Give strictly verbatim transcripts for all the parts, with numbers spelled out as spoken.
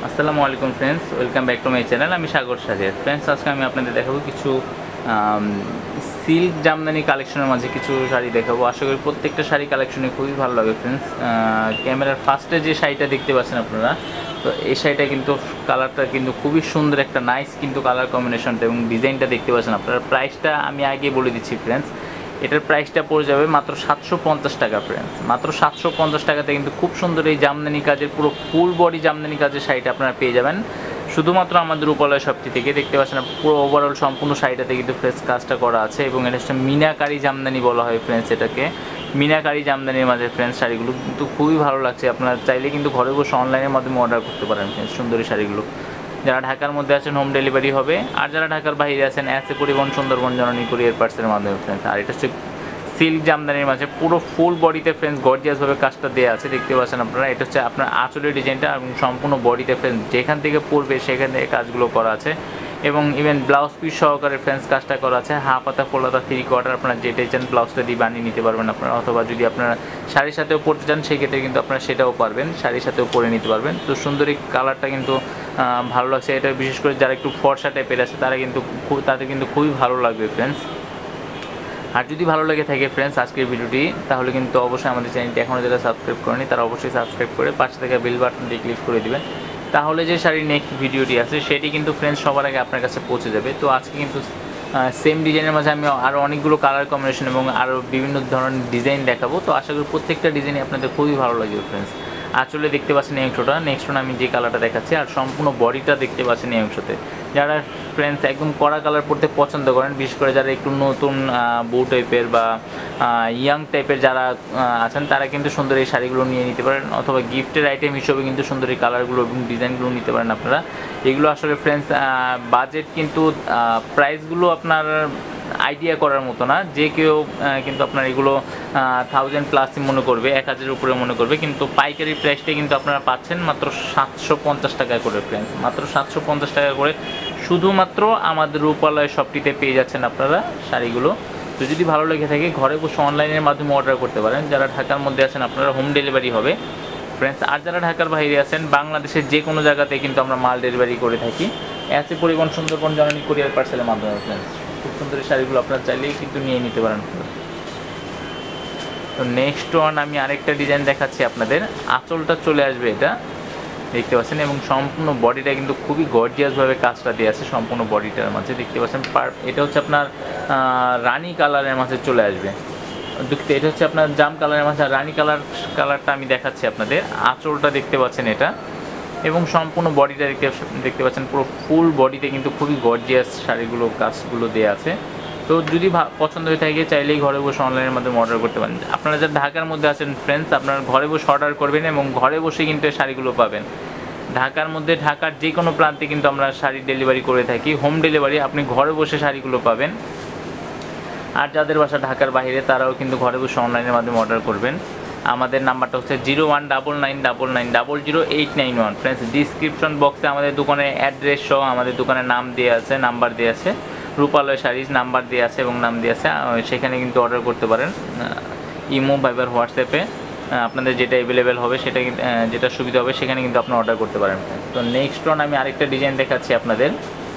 আসসালামু আলাইকুম friends, welcome back to my channel. আমি সাগর সাজের। ফ্রেন্ডস, আজকে আমি আপনাদের দেখাবো কিছু সিল্ক জামদানি কালেকশনের মাঝে কিছু শাড়ি দেখাবো। আশা করি প্রত্যেকটা শাড়ি কালেকশনে খুবই ভালো লাগে ফ্রেন্ডস। ক্যামেরার ফার্স্টে যে শাড়িটা দেখতে পাচ্ছেন আপনারা, তো এই শাড়িটা কিন্তু কালারটা কিন্তু খুবই সুন্দর, একটা নাইস কিন্তু কালার কম্বিনেশনটা এবং ডিজাইনটা দেখতে পাচ্ছেন আপনারা। প্রাইসটা আমি আগে বলে দিচ্ছি ফ্রেন্ডস, এটার প্রাইসটা পড়ে যাবে মাত্র সাতশো পঞ্চাশ টাকা ফ্রেন্ডস। মাত্র সাতশো পঞ্চাশ টাকাতে কিন্তু খুব সুন্দর এই জামদানি কাজের পুরো ফুল বডি জামদানি কাজের শাড়িটা আপনারা পেয়ে যাবেন শুধুমাত্র আমাদের রূপালয় শপটি থেকে। দেখতে পাচ্ছেন পুরো ওভারঅল সম্পূর্ণ শাড়িটাতে কিন্তু ফ্রেশ কাজটা করা আছে এবং এটা হচ্ছে মিনাকারি জামদানি বলা হয় ফ্রেন্ডস এটাকে। মিনাকারি জামদানির মাঝে ফ্রেন্ডস শাড়িগুলো কিন্তু খুবই ভালো লাগছে। আপনারা চাইলে কিন্তু ঘরে বসে অনলাইনের মাধ্যমে অর্ডার করতে পারেন ফ্রেন্ডস সুন্দরী শাড়িগুলো। যারা ঢাকার মধ্যে আছেন হোম ডেলিভারি হবে, আর যারা ঢাকার বাইরে আছেন এসে পরিবহন সুন্দরবন জননী কুরিয়ার পার্সেলের মাধ্যমে ফ্রেন্ডস। আর এটা হচ্ছে সিল্ক জামদানির মাঝে পুরো ফুল বডিতে ফ্রেন্ডস গর্জিয়াসভাবে কাজটা দেওয়া আছে, দেখতে পাচ্ছেন আপনারা। এটা হচ্ছে আপনার আঁচলের ডিজাইনটা এবং সম্পূর্ণ বডিতে ফ্রেন্ডস যেখান থেকে পড়বে সেখান থেকে কাজগুলো করা আছে এবং ইভেন ব্লাউজ পিস সহকারে ফ্রেন্ডস কাজটা করা আছে। হাফ হাতা, ফুল হাতা, থ্রি কোয়ার্টার আপনারা যেটাই চান ব্লাউজটা দিয়ে বানিয়ে নিতে পারবেন আপনারা, অথবা যদি আপনারা শাড়ির সাথেও পরতে চান সেক্ষেত্রে কিন্তু আপনারা সেটাও পারবেন, শাড়ির সাথেও পরে নিতে পারবেন। তো সুন্দর এই কালারটা কিন্তু ভালো লাগছে। এটা বিশেষ করে যারা একটু ফর্সা টাইপের আছে তারা কিন্তু তাদের কিন্তু খুবই ভালো লাগবে ফ্রেন্ডস। আর যদি ভালো লেগে থাকে ফ্রেন্ডস আজকের ভিডিওটি, তাহলে কিন্তু অবশ্যই আমাদের চ্যানেলটি এখনও যারা সাবস্ক্রাইব করেনি তারা অবশ্যই সাবস্ক্রাইব করে পাশে থাকা বেল বাটনটি ক্লিক করে দিবেন। তাহলে যে শাড়ির নেক্সট ভিডিওটি আছে সেটি কিন্তু ফ্রেন্ডস সবার আগে আপনার কাছে পৌঁছে যাবে। তো আজকে কিন্তু সেম ডিজাইনের মাঝে আমি আরও অনেকগুলো কালার কম্বিনেশন এবং আরও বিভিন্ন ধরনের ডিজাইন দেখাবো। তো আশা করি প্রত্যেকটা ডিজাইনই আপনাদের খুবই ভালো লাগবে ফ্রেন্ডস। আঁচলে দেখতে পাচ্ছেন এই অংশটা, নেক্সট আমি যে কালারটা দেখাচ্ছি, আর সম্পূর্ণ বডিটা দেখতে পাচ্ছেন এই অংশতে। যারা ফ্রেন্ডস একদম কড়া কালার পরতে পছন্দ করেন, বিশেষ করে যারা একটু নতুন বউ টাইপের বা ইয়াং টাইপের যারা আছেন তারা কিন্তু সুন্দর এই শাড়িগুলো নিয়ে নিতে পারেন, অথবা গিফটের আইটেম হিসেবে কিন্তু সুন্দর এই কালারগুলো এবং ডিজাইনগুলো নিতে পারেন আপনারা। এগুলো আসলে ফ্রেন্ডস বাজেট কিন্তু প্রাইসগুলো আপনার আইডিয়া করার মতো না, যে কেউ কিন্তু আপনার এগুলো থাউজেন্ড প্লাসই মনে করবে, এক হাজারের উপরে মনে করবে, কিন্তু পাইকারি প্রাইসটা কিন্তু আপনারা পাচ্ছেন মাত্র সাতশো পঞ্চাশ টাকা করে ফ্রেন্ডস। মাত্র সাতশো পঞ্চাশ টাকা করে শুধুমাত্র আমাদের রূপালয় শপটিতে পেয়ে যাচ্ছেন আপনারা শাড়িগুলো। তো যদি ভালো লেগে থাকে ঘরে বসে অনলাইনের মাধ্যমে অর্ডার করতে পারেন। যারা ঢাকার মধ্যে আছেন আপনারা হোম ডেলিভারি হবে ফ্রেন্ডস। আর যারা ঢাকার বাইরে আছেন বাংলাদেশের যে কোনো জায়গাতে কিন্তু আমরা মাল ডেলিভারি করে থাকি এসে পরিবহন সুন্দরবন জননী কুরিয়ার পার্সেলের মাধ্যমে ফ্রেন্ডস। খুব সুন্দর শাড়িগুলো আপনারা চাইলেই কিন্তু নিয়ে নিতে পারেন। তো নেক্সট ওয়ান আমি আরেকটা ডিজাইন দেখাচ্ছি আপনাদের। আঁচলটা চলে আসবে এটা দেখতে পাচ্ছেন এবং সম্পূর্ণ বডিটা কিন্তু খুবই গর্জিয়াসভাবে কাজটা দিয়ে আছে সম্পূর্ণ বডিটার মাঝে, দেখতে পাচ্ছেন। পার এটা হচ্ছে আপনার রানি কালারের মাঝে চলে আসবে, দুঃখিত এটা হচ্ছে আপনার জাম কালারের মাঝে রানি কালার কালারটা আমি দেখাচ্ছি আপনাদের। আঁচলটা দেখতে পাচ্ছেন এটা এবং সম্পূর্ণ বডিটা দেখতে দেখতে পাচ্ছেন পুরো ফুল বডিতে কিন্তু খুবই গর্জিয়াস শাড়িগুলো কাজগুলো দেওয়া আছে। তো যদি পছন্দ হয়ে থাকে চাইলেই ঘরে বসে অনলাইনের মাধ্যমে অর্ডার করতে পারেন। আপনারা যারা ঢাকার মধ্যে আছেন ফ্রেন্ডস আপনারা ঘরে বসে অর্ডার করবেন এবং ঘরে বসে কিন্তু শাড়িগুলো পাবেন। ঢাকার মধ্যে ঢাকার যে কোনো প্রান্তে কিন্তু আমরা শাড়ি ডেলিভারি করে থাকি, হোম ডেলিভারি, আপনি ঘরে বসে শাড়িগুলো পাবেন। আর যাদের বাসা ঢাকার বাইরে তারাও কিন্তু ঘরে বসে অনলাইনের মাধ্যমে অর্ডার করবেন। আমাদের নাম্বারটা হচ্ছে zero one double nine double nine double zero eight nine one friends. Description বক্সে আমাদের দোকানের অ্যাড্রেস সহ আমাদের দোকানের নাম দেওয়া আছে, নাম্বার দেওয়া আছে, রূপালয় শাড়িজ নাম্বার দেওয়া আছে এবং নাম দেওয়া আছে, সেখানে কিন্তু অর্ডার করতে পারেন। ইমো, ভাইবার, হোয়াটসঅ্যাপে আপনাদের যেটা অ্যাভেলেবেল হবে সেটা যেটা সুবিধা হবে সেখানে কিন্তু আপনি অর্ডার করতে পারেন। তো নেক্সট ওয়ান আমি আরেকটা ডিজাইন দেখাচ্ছি আপনাদের।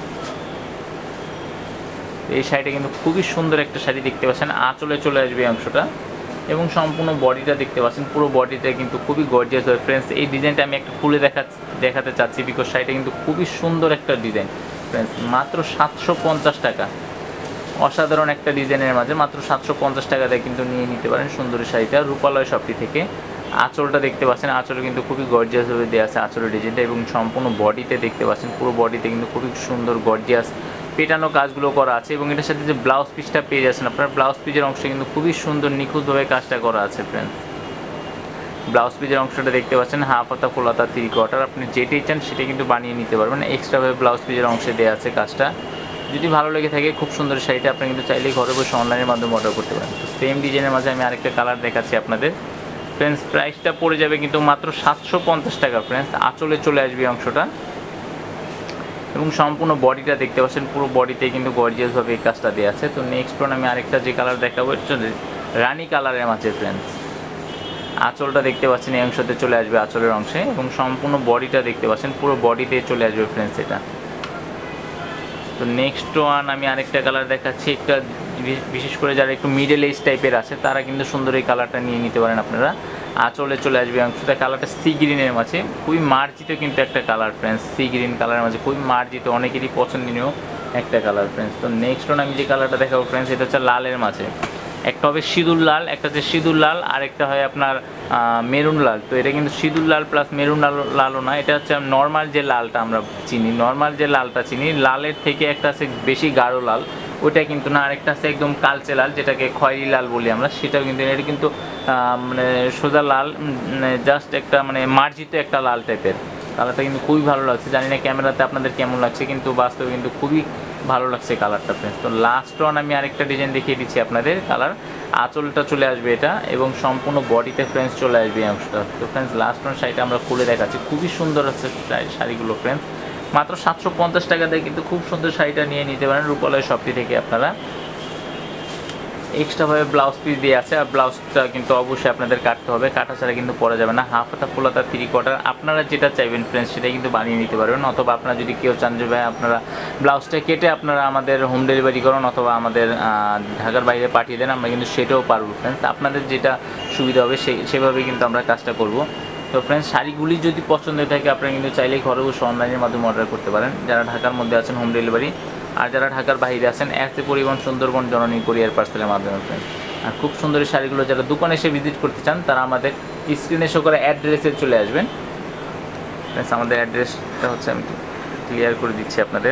এই শাড়িটা কিন্তু খুবই সুন্দর একটা শাড়ি, দেখতে পাচ্ছেন আঁচলে চলে আসবে এই অংশটা এবং সম্পূর্ণ বডিটা দেখতে পাচ্ছেন পুরো বডিটা কিন্তু খুবই গর্জিয়াস হয় ফ্রেন্ডস। এই ডিজাইনটা আমি একটা খুলে দেখা দেখাতে চাচ্ছি বিকজ শাড়িটা কিন্তু খুবই সুন্দর একটা ডিজাইন ফ্রেন্ডস। মাত্র সাতশো পঞ্চাশ টাকা, অসাধারণ একটা ডিজাইনের মাঝে মাত্র সাতশো পঞ্চাশ টাকা দিয়ে কিন্তু নিয়ে নিতে পারেন সুন্দর শাড়িটা রূপালয় শপটি থেকে। আঁচলটা দেখতে পাচ্ছেন, আঁচলে কিন্তু খুবই গর্জিয়াসভাবে দেওয়া আছে আঁচলের ডিজাইনটা এবং সম্পূর্ণ বডিতে দেখতে পাচ্ছেন পুরো বডিতে কিন্তু খুবই সুন্দর গর্জিয়াস পেটানো কাজগুলো করা আছে এবং এটার সাথে যে ব্লাউজ পিসটা পেয়ে যাচ্ছেন আপনার, ব্লাউজ পিসের অংশে কিন্তু খুবই সুন্দর নিখুঁতভাবে কাজটা করা আছে ফ্রেন্ডস। ব্লাউজ পিসের অংশটা দেখতে পাচ্ছেন হাফ হাতা, ফুল হাতা, থ্রি কোয়ার্টার, আপনি যেটাই চান সেটা কিন্তু বানিয়ে নিতে পারবেন। এক্সট্রাভাবে ব্লাউজ পিসের অংশে দেওয়া আছে কাজটা। যদি ভালো লেগে থাকে খুব সুন্দর শাড়িটা আপনি কিন্তু চাইলেই ঘরে বসে অনলাইনের মাধ্যমে অর্ডার করতে পারেন। তো সেম ডিজাইনের মাঝে আমি আরেকটা কালার দেখাচ্ছি আপনাদের ফ্রেন্ডস। প্রাইসটা পড়ে যাবে কিন্তু মাত্র সাতশো পঞ্চাশ টাকা ফ্রেন্ডস। আঁচলে চলে আসবে অংশটা এবং সম্পূর্ণ বডিটা দেখতে পাচ্ছেন পুরো বডিতে কিন্তু গর্জিয়াসভাবে এই কাজটা দেওয়া আছে। তো নেক্সট ওয়ান আমি আরেকটা যে কালার দেখাবো এটা রানি কালারের মাঝে ফ্রেন্ডস। আঁচলটা দেখতে পাচ্ছেন এই অংশতে চলে আসবে আঁচলের অংশে, এবং সম্পূর্ণ বডিটা দেখতে পাচ্ছেন পুরো বডিতে চলে আসবে ফ্রেন্ডস এটা। তো নেক্সট ওয়ান আমি আরেকটা কালার দেখাচ্ছি, একটা বিশেষ করে যারা একটু মিডল এজ টাইপের আছে তারা কিন্তু সুন্দর এই কালারটা নিয়ে নিতে পারেন আপনারা। আঁচলে চলে আসবে অংশটা, কালারটা সি গ্রিনের মাঝে, খুবই মার্জিত কিন্তু একটা কালার ফ্রেন্ডস, সি গ্রিন কালারের মাঝে খুবই মার্জিত, অনেকেরই পছন্দনীয় একটা কালার ফ্রেন্ডস। তো নেক্সট ওয়ান আমি যে কালারটা দেখাবো ফ্রেন্ডস, এটা হচ্ছে লালের মাঝে, একটা হবে সিঁদুর লাল, একটা হচ্ছে সিঁদুর লাল, আর একটা হয় আপনার মেরুন লাল। তো এটা কিন্তু সিঁদুর লাল প্লাস মেরুন লাল লালও না, এটা হচ্ছে নর্মাল যে লালটা আমরা চিনি, নর্মাল যে লালটা চিনি, লালের থেকে একটা আছে বেশি গাঢ় লাল, ওইটা কিন্তু না, আরেকটা আছে একদম কালচে লাল যেটাকে খয়েরি লাল বলি আমরা, সেটাও কিন্তু, এটা কিন্তু মানে সোজা লাল, জাস্ট একটা মানে মার্জিত একটা লাল টাইপের কালারটা, কিন্তু খুবই ভালো লাগছে। জানি না ক্যামেরাতে আপনাদের কেমন লাগছে, কিন্তু বাস্তবে কিন্তু খুবই ভালো লাগছে কালারটা ফ্রেন্ডস। তো লাস্ট ওয়ান আমি আরেকটা ডিজাইন দেখিয়ে দিচ্ছি আপনাদের, কালার আঁচলটা চলে আসবে এটা, এবং সম্পূর্ণ বডিতে ফ্রেন্ডস চলে আসবে এই অংশটা। তো ফ্রেন্ডস লাস্ট ওয়ান শাড়িটা আমরা খুলে দেখাচ্ছি, খুবই সুন্দর আছে শাড়িগুলো ফ্রেন্ডস, মাত্র সাতশো পঞ্চাশ টাকা দিয়ে কিন্তু খুব সুন্দর শাড়িটা নিয়ে নিতে পারেন রূপালয় শপটি থেকে আপনারা। এক্সট্রাভাবে ব্লাউজ পিস দিয়ে আছে, আর ব্লাউজটা কিন্তু অবশ্যই আপনাদের কাটতে হবে, কাটা ছাড়া কিন্তু পরা যাবে না। হাফ হাতা, ফুল হাতা, থ্রি কোয়ার্টার আপনারা যেটা চাইবেন ফ্রেন্ডস সেটাই কিন্তু বানিয়ে নিতে পারবেন, অথবা আপনারা যদি কেউ চান যে ভাই আপনারা ব্লাউজটা কেটে আপনারা আমাদের হোম ডেলিভারি করুন অথবা আমাদের ঢাকার বাইরে পাঠিয়ে দেন, আমরা কিন্তু সেটাও পারবো ফ্রেন্ডস, আপনাদের যেটা সুবিধা হবে সেই সেভাবে কিন্তু আমরা কাজটা করব। তো ফ্রেন্ডস শাড়িগুলি যদি পছন্দ থাকে আপনারা কিন্তু চাইলেই ঘরে বসে অনলাইনের মাধ্যমে অর্ডার করতে পারেন, যারা ঢাকার মধ্যে আছেন হোম ডেলিভারি, আর যারা ঢাকার বাইরে আছেন এসে পরিবহন সুন্দরবন জননী কুরিয়ার পার্সেলের মাধ্যমে ফ্রেন্ডস। আর খুব সুন্দর এই শাড়িগুলো যারা দোকানে এসে ভিজিট করতে চান তারা আমাদের স্ক্রিনে শো করে অ্যাড্রেসে চলে আসবেন ফ্রেন্ডস। আমাদের অ্যাড্রেসটা হচ্ছে আমি ক্লিয়ার করে দিচ্ছি আপনাদের,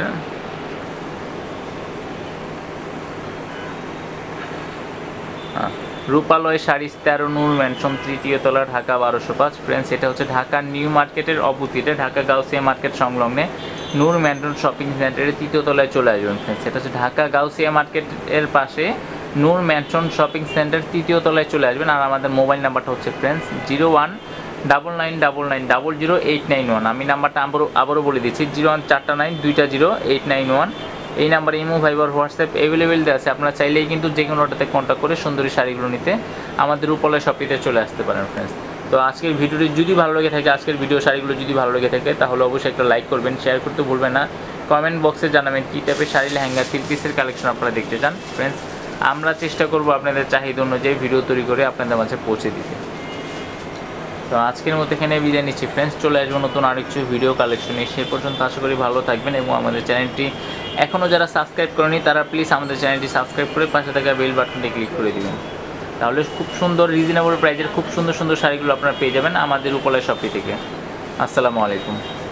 হ্যাঁ, রূপালয় শাড়ি তেরো নূর ম্যানশন, তৃতীয় তলা, ঢাকা বারোশো পাঁচ ফ্রেন্ডস। এটা হচ্ছে ঢাকা নিউ মার্কেটের অপোজিটে, ঢাকা গাউসিয়া মার্কেট সংলগ্নে নূর ম্যানশন শপিং সেন্টারের তৃতীয় তলায় চলে আসবেন ফ্রেন্ডস। এটা হচ্ছে ঢাকা গাউসিয়া মার্কেটের পাশে নূর ম্যানশন শপিং সেন্টার তৃতীয় তলায় চলে আসবেন। আর আমাদের মোবাইল নাম্বারটা হচ্ছে friends zero one double nine double nine double zero eight nine one. আমি নাম্বারটা আবারও আবারও বলে দিচ্ছি, জিরো ওয়ান চারটা নাইন দুইটা জিরো এইট নাইন ওয়ান। এই নাম্বারে ইমো, ভাইবার, হোয়াটসঅ্যাপ অ্যাভেলেবেল দেওয়া আছে, আপনারা চাইলেই কিন্তু যে কোনোটাতে কন্ট্যাক্ট করে সুন্দরী শাড়িগুলো নিতে আমাদের রূপালয় শপিতে চলে আসতে পারেন ফ্রেন্ডস। তো আজকের ভিডিওটি যদি ভালো লেগে থাকে, আজকের ভিডিও শাড়িগুলো যদি ভালো লেগে থাকে তাহলে অবশ্যই একটা লাইক করবেন, শেয়ার করতে ভুলবেন না, কমেন্ট বক্সে জানাবেন কী টাইপের শাড়ি, লেহেঙ্গা, থ্রি পিসের কালেকশন আপনারা দেখতে চান ফ্রেন্ডস। আমরা চেষ্টা করব আপনাদের চাহিদা অনুযায়ী ভিডিও তৈরি করে আপনাদের মাঝে পৌঁছে দিতে। তো আজকের মতো এখানে বিদায় নিচ্ছি ফ্রেন্ডস, চলে আসবো নতুন আরেকটু ভিডিও কালেকশনে। সে পর্যন্ত আশা করি ভালো থাকবেন, এবং আমাদের চ্যানেলটি এখনও যারা সাবস্ক্রাইব করেনি তারা প্লিজ আমাদের চ্যানেলটি সাবস্ক্রাইব করে পাশে থাকা বেল বাটনটি ক্লিক করে দিবেন, তাহলে খুব সুন্দর রিজনেবল প্রাইজের খুব সুন্দর সুন্দর শাড়িগুলো আপনারা পেয়ে যাবেন আমাদের রূপালয় শপটি থেকে। আসসালামু আলাইকুম।